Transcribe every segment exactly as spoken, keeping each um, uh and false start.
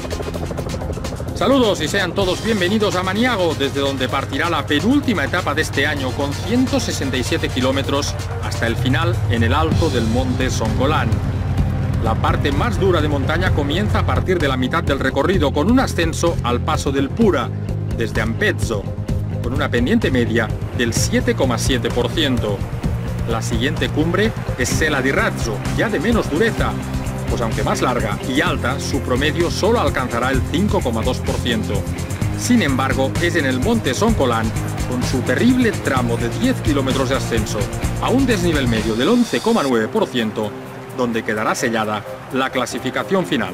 Saludos y sean todos bienvenidos a Maniago, desde donde partirá la penúltima etapa de este año con ciento sesenta y siete kilómetros hasta el final en el alto del monte Songolán. La parte más dura de montaña comienza a partir de la mitad del recorrido con un ascenso al paso del Pura, desde Ampezzo, con una pendiente media del siete coma siete por ciento. La siguiente cumbre es Sella di Razzo, ya de menos dureza, pues aunque más larga y alta, su promedio solo alcanzará el cinco coma dos por ciento. Sin embargo, es en el monte Songolán, con su terrible tramo de diez kilómetros de ascenso a un desnivel medio del once coma nueve por ciento, donde quedará sellada la clasificación final.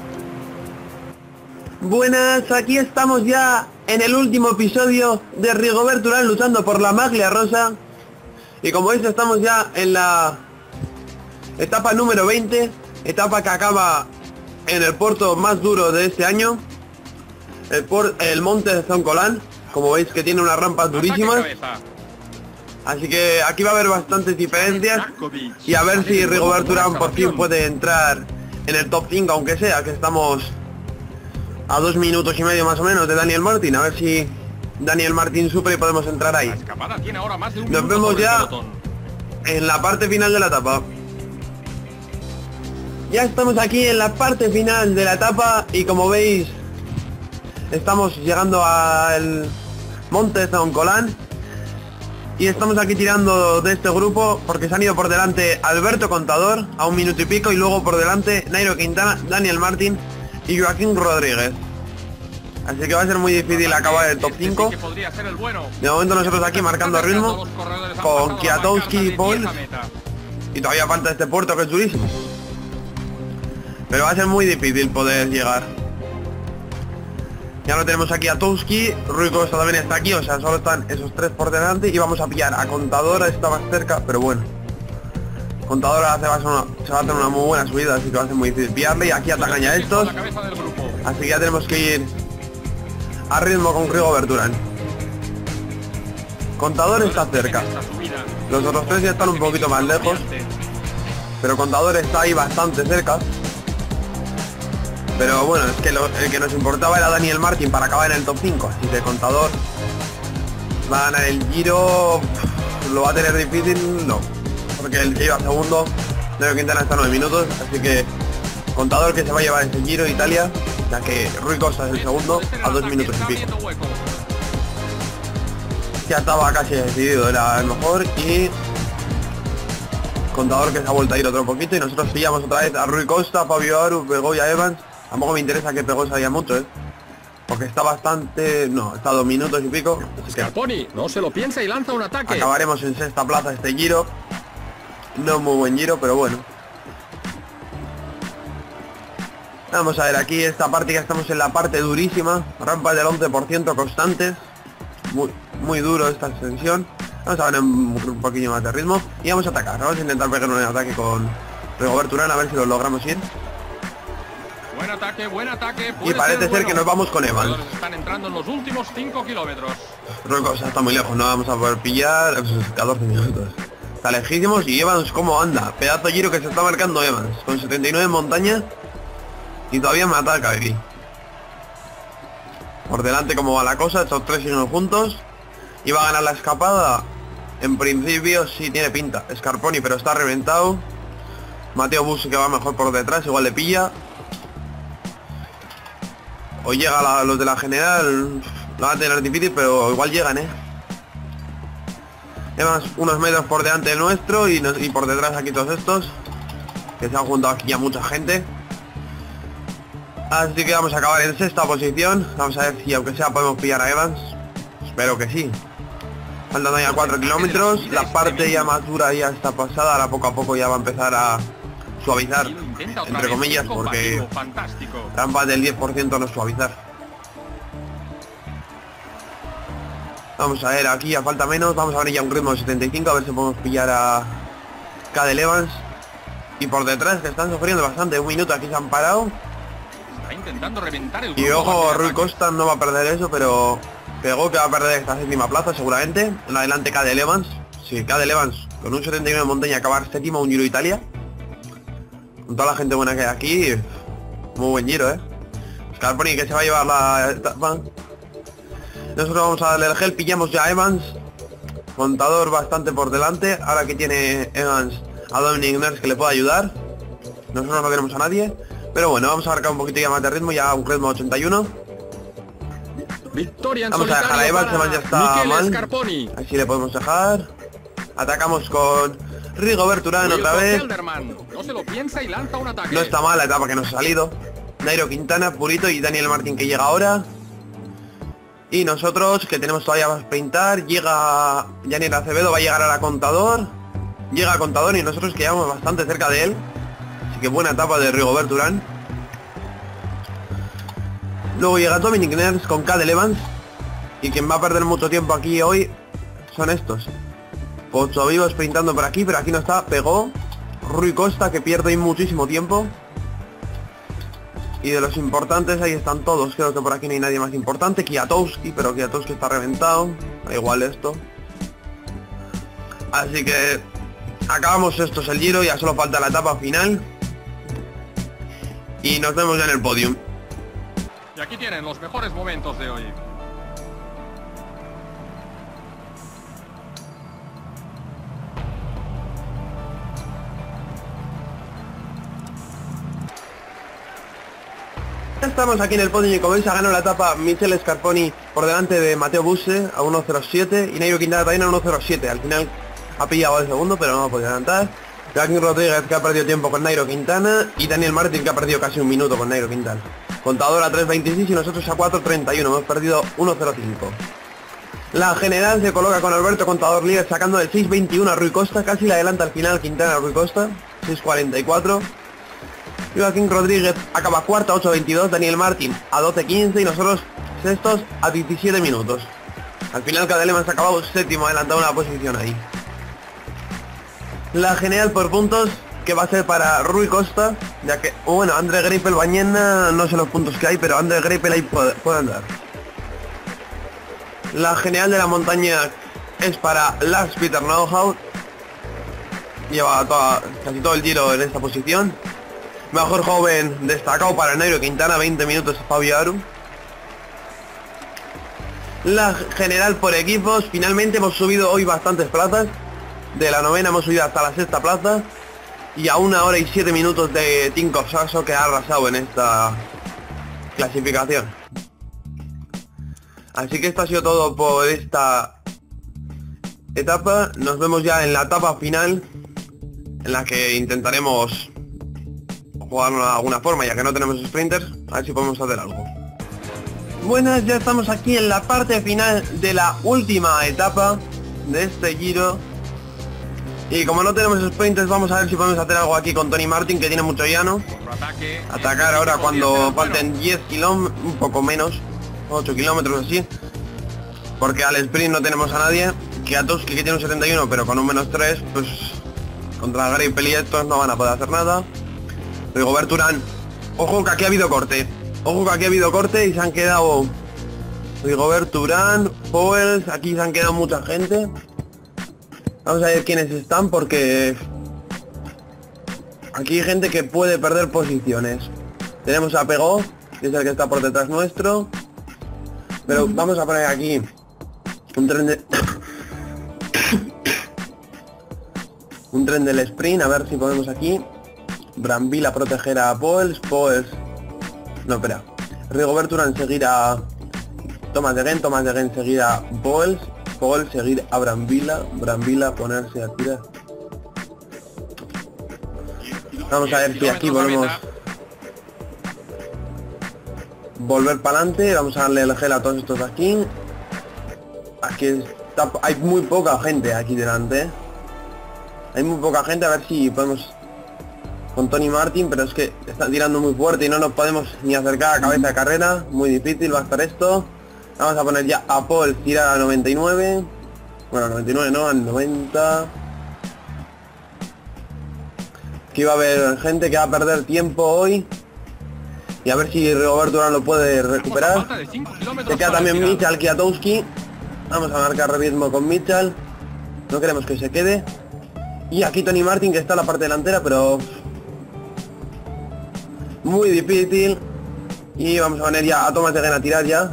Buenas, aquí estamos ya en el último episodio de Rigoberto Urán luchando por la maglia rosa. Y como veis estamos ya en la etapa número veinte, etapa que acaba en el puerto más duro de este año, el, por, el monte de Songolán. Como veis que tiene unas rampas durísimas, así que aquí va a haber bastantes diferencias y a ver si Rigoberto Urán por fin puede entrar en el top cinco, aunque sea, que estamos a dos minutos y medio más o menos de Daniel Martin. A ver si Daniel Martin supera y podemos entrar ahí. Nos vemos ya en la parte final de la etapa. Ya estamos aquí en la parte final de la etapa y como veis estamos llegando al monte Songolán y estamos aquí tirando de este grupo porque se han ido por delante Alberto Contador a un minuto y pico y luego por delante Nairo Quintana, Daniel Martin y Joaquín Rodríguez. Así que va a ser muy difícil acabar el top cinco. De momento nosotros aquí marcando ritmo con Kwiatkowski y Paul, y todavía falta este puerto que es durísimo, pero va a ser muy difícil poder llegar. Ya lo tenemos aquí a Kwiatkowski, Rui Costa también está aquí, o sea, solo están esos tres por delante y vamos a pillar a Contador, está más cerca, pero bueno. Contador hace, va a una, se va a hacer una muy buena subida, así que va a ser muy difícil pillarle. Y aquí atacan ya estos, así que ya tenemos que ir a ritmo con Rigoberto Urán. Contador está cerca, los otros tres ya están un poquito más lejos, pero Contador está ahí bastante cerca. Pero bueno, es que lo, el que nos importaba era Daniel Martin para acabar en el top cinco, así que Contador va a ganar el Giro. Lo va a tener difícil, no, porque el que iba segundo, Nairo Quintana está a nueve minutos, así que Contador que se va a llevar ese Giro de Italia, ya que Rui Costa es el segundo a dos minutos y pico. Ya estaba casi decidido, era el mejor, y Contador que se ha vuelto a ir otro poquito y nosotros pillamos otra vez a Rui Costa, Fabio Aru, Pegó y a Evans. Tampoco me interesa que Pegó se haya mucho, ¿eh? Porque está bastante... no, está a dos minutos y pico. Scarponi no se lo piensa y lanza un ataque. Acabaremos en sexta plaza este Giro. No muy buen Giro, pero bueno. Vamos a ver aquí esta parte, que estamos en la parte durísima. Rampas del once por ciento constantes. Muy, muy duro esta ascensión. Vamos a ver un, un poquillo más de ritmo. Y vamos a atacar. Vamos a intentar pegar un ataque con Rigoberto Urán, a ver si lo logramos ir. Buen ataque, buen ataque. Y parece ser, ser bueno que nos vamos con Evans. Están entrando en los últimos cinco kilómetros. Rui Costa está muy lejos, no vamos a poder pillar. catorce minutos. Está lejísimos. Y Evans, ¿cómo anda? Pedazo de Giro que se está marcando Evans, con setenta y nueve en montaña. Y todavía me ataca aquí. Por delante cómo va la cosa, estos tres siguen juntos. Y va a ganar la escapada. En principio sí tiene pinta. Scarponi, pero está reventado. Mateo Busso que va mejor por detrás, igual le pilla. O llega la, los de la general, lo van a tener difícil, pero igual llegan, eh. Evans unos metros por delante del nuestro y, nos, y por detrás aquí todos estos, que se han juntado aquí ya mucha gente. Así que vamos a acabar en sexta posición. Vamos a ver si aunque sea podemos pillar a Evans. Espero que sí. Faltan ya cuatro kilómetros. La parte ya más dura ya está pasada. Ahora poco a poco ya va a empezar a suavizar, entre comillas, porque rampas del diez por ciento no suavizar. Vamos a ver, aquí ya falta menos. Vamos a ver ya un ritmo de setenta y cinco, a ver si podemos pillar a Cadel Evans. Y por detrás que están sufriendo bastante, un minuto aquí se han parado. Está intentando reventar el y ojo, Rui Costa no va a perder eso, pero Pegó que va a perder esta séptima plaza seguramente. En adelante Cadel Evans. Sí, Cadel Evans con un setenta y nueve en montaña acabar séptimo, un Giro Italia. Con toda la gente buena que hay aquí, muy buen Giro, ¿eh? Scarponi que se va a llevar la etapa. Nosotros vamos a darle el gel, pillamos ya a Evans. Contador bastante por delante. Ahora que tiene Evans a Dominic Ners que le puede ayudar. Nosotros no tenemos a nadie. Pero bueno, vamos a marcar un poquito ya más de ritmo, ya un ritmo ochenta y uno. Victoria en Vamos a dejar a Evans, Evans ya está Michele mal. Scarponi. Así le podemos dejar. Atacamos con Rigobert Urán otra vez. Kelderman. No se lo piensa y lanza un ataque. No está mal la etapa que nos ha salido. Nairo Quintana, Purito y Daniel Martín que llega ahora. Y nosotros que tenemos todavía más pintar. Llega Daniel Acevedo, va a llegar a la Contador. Llega a Contador y nosotros que llevamos bastante cerca de él. Así que buena etapa de Rigobert Urán. Luego llega Dominic Ners con Cadel Evans. Y quien va a perder mucho tiempo aquí hoy son estos. Pocho Vivo sprintando por aquí, pero aquí no está. Pegó Rui Costa que pierde ahí muchísimo tiempo. Y de los importantes ahí están todos. Creo que por aquí no hay nadie más importante. Kwiatkowski, pero Kwiatkowski está reventado. Da igual esto. Así que acabamos estos el Giro. Ya solo falta la etapa final. Y nos vemos ya en el podium. Y aquí tienen los mejores momentos de hoy. Estamos aquí en el podium y como veis ha ganado la etapa Michele Scarponi por delante de Matteo Busse a uno cero siete y Nairo Quintana también a uno cero siete. Al final ha pillado el segundo pero no ha podido adelantar. Joaquín Rodríguez que ha perdido tiempo con Nairo Quintana y Daniel Martín que ha perdido casi un minuto con Nairo Quintana. Contador a tres veintiséis y nosotros a cuatro treinta y uno, hemos perdido uno cero cinco. La general se coloca con Alberto Contador líder sacando del seis veintiuno a Rui Costa, casi le adelanta al final Quintana a Rui Costa, seis cuarenta y cuatro. Joaquín Rodríguez acaba cuarta, ocho veintidós, Daniel Martín a doce quince y nosotros sextos a diecisiete minutos. Al final Cadel Evans ha acabado séptimo, adelantado una posición ahí. La general por puntos que va a ser para Rui Costa, ya que, bueno, André Greipel mañana no sé los puntos que hay, pero André Greipel ahí puede, puede andar. La general de la montaña es para Lars Peter Neuhaus, lleva toda, casi todo el Giro en esta posición. Mejor joven destacado para Nairo Quintana, veinte minutos Fabio Aru. La general por equipos, finalmente hemos subido hoy bastantes plazas. De la novena hemos subido hasta la sexta plaza. Y a una hora y siete minutos de Tinko Sasso que ha arrasado en esta clasificación. Así que esto ha sido todo por esta etapa. Nos vemos ya en la etapa final, en la que intentaremos jugarlo de alguna forma, ya que no tenemos sprinters, a ver si podemos hacer algo. Buenas, ya estamos aquí en la parte final de la última etapa de este Giro. Y como no tenemos sprinters, vamos a ver si podemos hacer algo aquí con Tony Martin, que tiene mucho llano. Atacar ahora cuando falten diez kilómetros, un poco menos, ocho kilómetros así. Porque al sprint no tenemos a nadie. Kwiatkowski que tiene un setenta y uno, pero con un menos tres, pues contra Greipel y estos no van a poder hacer nada. Rigobert Urán, ojo que aquí ha habido corte, ojo que aquí ha habido corte y se han quedado Rigobert Urán, Powell, aquí se han quedado mucha gente. Vamos a ver quiénes están porque aquí hay gente que puede perder posiciones. Tenemos a Pegó, que es el que está por detrás nuestro, pero vamos a poner aquí un tren de un tren del sprint, a ver si podemos aquí. Brambila proteger a Poels, Poels... No, espera. Rigobert Urán seguir a Thomas de Gendt, Thomas de Gendt seguir a Poels, Poels seguir a Brambila, Brambila ponerse a tirar. Vamos a ver si aquí podemos volver para adelante. Vamos a darle el gel a todos estos de aquí. Aquí está, hay muy poca gente aquí delante. Hay muy poca gente, a ver si podemos con Tony Martin, pero es que están tirando muy fuerte y no nos podemos ni acercar a cabeza de carrera. Muy difícil va a estar esto. Vamos a poner ya a Paul tirar a noventa y nueve. Bueno, noventa y nueve no, al noventa. Aquí va a haber gente que va a perder tiempo hoy. Y a ver si Rigobert Urán lo puede recuperar. Se queda también Michal Kwiatkowski. Vamos a marcar ritmo con Michal. No queremos que se quede. Y aquí Tony Martin, que está en la parte delantera, pero muy difícil. Y vamos a poner ya a Thomas Degen a tirar ya.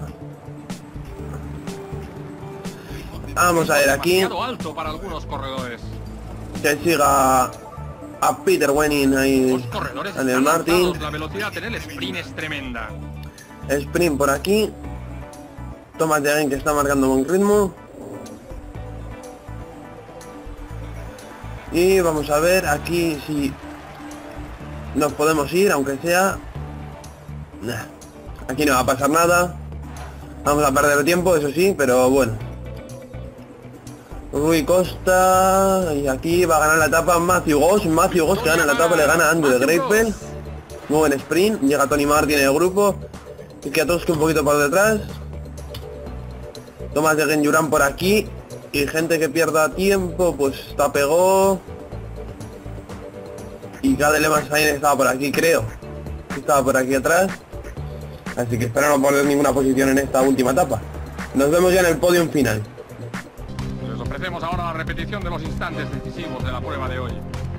Vamos a ver aquí. Alto para algunos corredores. Que siga a Peter Wenning ahí. Daniel Martin. La velocidad en el sprint es tremenda. Sprint por aquí. Thomas Degen que está marcando buen ritmo. Y vamos a ver aquí si nos podemos ir, aunque sea. Nah, aquí no va a pasar nada. Vamos a perder tiempo, eso sí, pero bueno. Rui Costa. Y aquí va a ganar la etapa Matthew Goss. Matthew Goss que gana la etapa, le gana a Andrew de Greipel. Muy buen sprint. Llega Tony Martin en el grupo. Y que Atoske un poquito por detrás. Thomas Degen Juran por aquí. Y gente que pierda tiempo, pues está pegó. Y Gade Lehmann Sainz estaba por aquí, creo. Estaba por aquí atrás. Así que espero no poner ninguna posición en esta última etapa. Nos vemos ya en el podium final. Les ofrecemos ahora la repetición de los instantes decisivos de la prueba de hoy.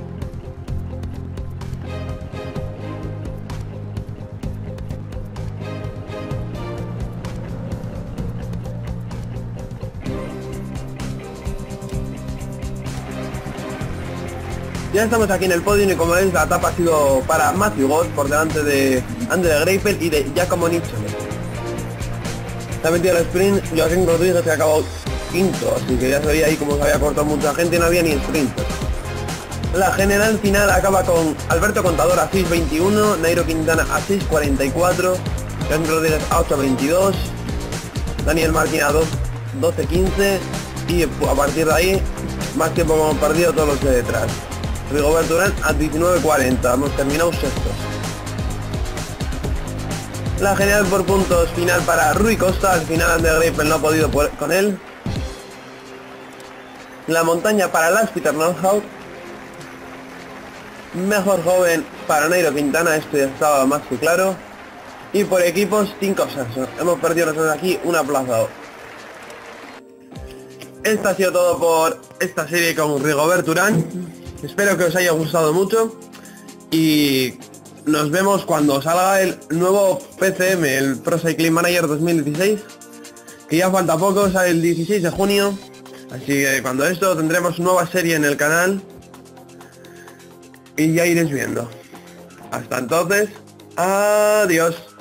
Ya estamos aquí en el podio y como veis la etapa ha sido para Matthew Goss por delante de Andrew de Greipel y de Giacomo Nitschoner. Se ha metido el sprint Joaquín Rodríguez que ha acabado quinto, así que ya se veía ahí como se había cortado mucha gente y no había ni sprint. La general final acaba con Alberto Contador a seis veintiuno, Nairo Quintana a seis cuarenta y cuatro, Joaquín Rodríguez a ocho veintidós, Daniel Martin a doce quince y a partir de ahí más tiempo hemos perdido todos los de detrás. Rigoberto Urán a diecinueve cuarenta, hemos terminado sextos. La general por puntos final para Rui Costa, al final Andrew Greipel no ha podido poder con él. La montaña para Lars Peter Nordhaug. Mejor joven para Nairo Quintana, esto ya estaba más que claro. Y por equipos, cinco Saxon. Hemos perdido nosotros aquí un aplazado. Esto ha sido todo por esta serie con Rigoberto Urán. Espero que os haya gustado mucho y nos vemos cuando salga el nuevo P C M, el Pro Cycling Manager dos mil dieciséis, que ya falta poco, sale el dieciséis de junio, así que cuando esto tendremos nueva serie en el canal y ya iréis viendo. Hasta entonces, adiós.